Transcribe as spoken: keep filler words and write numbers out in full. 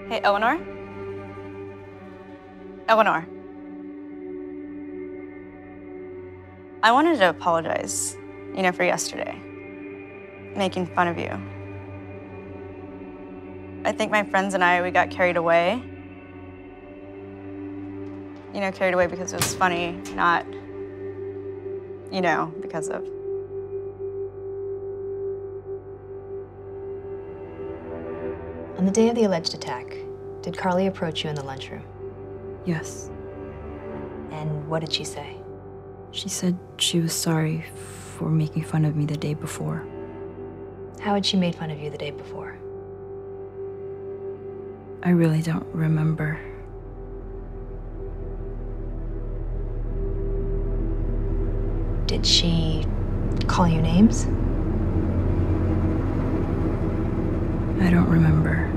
Hey, Eleanor? Eleanor. I wanted to apologize, you know, for yesterday. Making fun of you. I think my friends and I, we got carried away. You know, carried away because it was funny, not, you know, because of. On the day of the alleged attack, did Carly approach you in the lunchroom? Yes. And what did she say? She said she was sorry for making fun of me the day before. How had she made fun of you the day before? I really don't remember. Did she call you names? I don't remember.